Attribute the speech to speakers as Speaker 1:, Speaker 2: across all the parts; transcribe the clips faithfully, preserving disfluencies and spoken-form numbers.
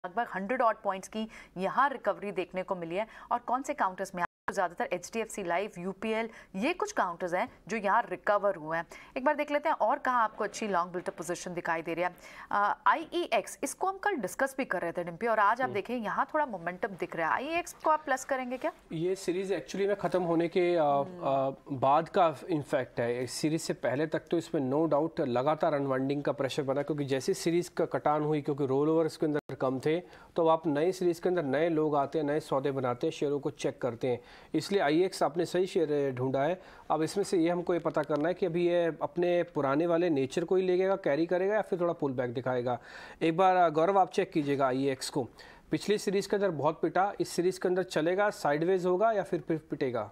Speaker 1: लगभग hundred odd points की यहाँ रिकवरी देखने को मिली है। और कौन से काउंटर्स में ज़्यादातर H D F C life, U P L, ये कुछ काउंटर्स हैं जो यहाँ रिकवर हुए हैं। एक बार देख लेते हैं और कहाँ आपको अच्छी लॉन्ग बिल्टअप पोजीशन दिखाई दे रही है। आई ई एक्स, इसको हम कल डिस्कस भी कर रहे थे डिम्पी, और आज आप देखें यहाँ थोड़ा मोमेंटम दिख रहा है। आई ई एक्स को आप प्लस करेंगे क्या?
Speaker 2: ये सीरीज एक्चुअली में ख़त्म होने के आ, आ, बाद का इनफैक्ट है। इस सीरीज से पहले तक तो इसमें नो डाउट लगातार अनवाइंडिंग का प्रेशर बना, क्योंकि जैसी सीरीज का कटान हुई, क्योंकि रोल ओवर इसके अंदर कम थे, तो आप नई सीरीज के अंदर नए लोग आते हैं, नए सौदे बनाते हैं, शेयरों को चेक करते हैं। इसलिए आई एक्स आपने सही शेयर ढूंढा है। अब इसमें से ये हमको ये पता करना है कि अभी ये अपने पुराने वाले नेचर को ही लेगा, कैरी करेगा, या फिर थोड़ा पुल बैक दिखाएगा। एक बार गौरव आप चेक कीजिएगा आई एक्स को। पिछली सीरीज के अंदर बहुत पिटा, इस सीरीज के अंदर चलेगा, साइडवेज होगा या फिर पिटेगा?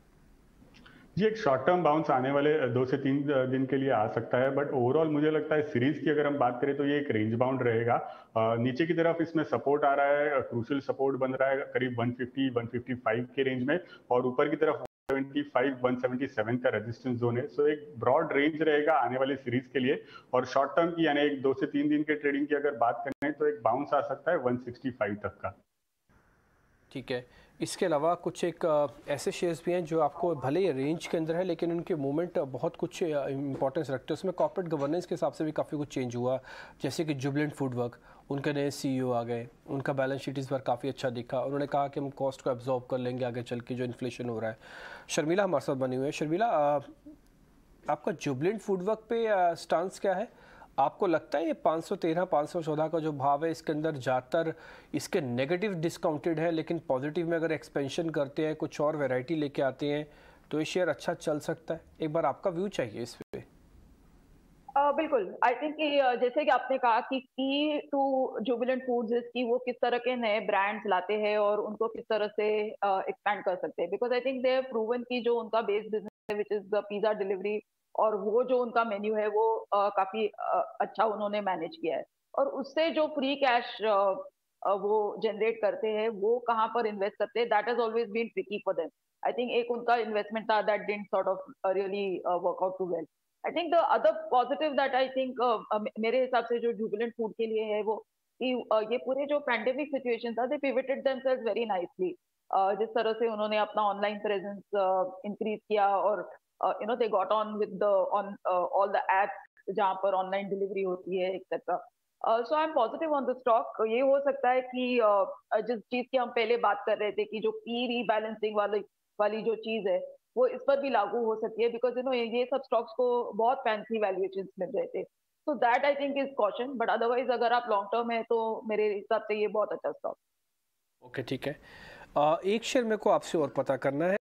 Speaker 3: जी, एक शॉर्ट टर्म बाउंस आने वाले दो से तीन दिन के लिए आ सकता है, बट ओवरऑल मुझे लगता है सीरीज की अगर हम बात करें तो ये एक रेंज बाउंड रहेगा। नीचे की तरफ इसमें सपोर्ट आ रहा है, क्रूशियल सपोर्ट बन रहा है करीब one fifty one fifty five के रेंज में, और ऊपर की तरफ one seventy five one seventy seven का रेजिस्टेंस जोन है। सो एक ब्रॉड रेंज रहेगा आने वाली सीरीज के लिए। और शॉर्ट टर्म की यानी एक दो से तीन दिन के ट्रेडिंग की अगर बात करें तो एक बाउंस आ सकता है वन सिक्सटी फाइव तक का।
Speaker 2: ठीक है। इसके अलावा कुछ एक ऐसे शेयर्स भी हैं जो आपको भले ही रेंज के अंदर है, लेकिन उनके मूवमेंट बहुत कुछ इंपॉर्टेंस रखते हैं। उसमें कॉर्पोरेट गवर्नेंस के हिसाब से भी काफ़ी कुछ चेंज हुआ, जैसे कि जुबिलेंट फूडवर्क, उनके नए सी ई ओ आ गए, उनका बैलेंस शीट इस बार काफ़ी अच्छा दिखा। उन्होंने कहा कि हम कॉस्ट को एब्जॉर्ब कर लेंगे आगे चल के, जो इन्फ्लेशन हो रहा है। शर्मिला हमारे साथ बनी हुई है। शर्मिला, आपका जुबिलेंट फूडवर्क पे स्टांस क्या है? आपको लगता है ये पाँच सौ तेरह पाँच सौ चौदह का जो भाव है, इसके अंदर ज़्यादातर इसके नेगेटिव डिस्काउंटेड है, लेकिन पॉजिटिव में अगर एक्सपेंशन करते हैं, कुछ और वैरायटी लेके आते हैं, तो ये शेयर अच्छा चल सकता है? एक बार आपका व्यू चाहिए इस पे।
Speaker 4: uh, बिल्कुल। आई थिंक जैसे कि आपने कहा कि की टू जुबिलेंट फूड्स की वो किस तरह के नए ब्रांड्स लाते हैं और उनको किस तरह से एक्सपैंड uh, कर सकते हैं। Because I think they have proven की जो उनका बेस बिजनेस है, which is the pizza delivery, और वो जो उनका मेन्यू है वो uh, काफी uh, अच्छा उन्होंने मैनेज किया है। और उससे जो फ्री कैश uh, uh, वो जनरेट करते हैं, वो कहाँ पर इन्वेस्ट करते हैं, that has always been tricky for them. I think एक उनका इन्वेस्टमेंट था that didn't sort of really work out too well. I think the other positive that I think मेरे हिसाब से जो जुबिलेंट फूड के लिए है वो कि uh, ये पूरे जो पैंडेमिक सिचुएशन था, they pivoted themselves very nicely. जिस तरह से उन्होंने अपना ऑनलाइन प्रेजेंस इंक्रीज किया, और Uh, you know, they got on with the on uh, all the apps जहाँ पर ऑनलाइन डिलीवरी होती है etcetera. So I am positive on the stock. ये हो सकता है कि uh, जिस चीज की हम पहले बात कर रहे थे कि जो पी रीबैलेंसिंग वाली वाली जो चीज है वो इस पर भी लागू हो सकती है, बिकॉज यू नो ये सब स्टॉक्स को बहुत फैंसी वैल्यूएशंस मिल रहे थे। So that I think is caution, but otherwise अगर आप लॉन्ग टर्म है तो मेरे हिसाब से ये बहुत अच्छा स्टॉक।
Speaker 2: ओके, ठीक है। uh, एक शेयर मेरे को आपसे और पता करना है।